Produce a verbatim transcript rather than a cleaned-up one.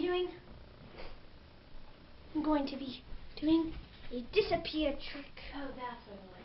be doing? I'm going to be doing a disappear trick. Oh, that's what it was.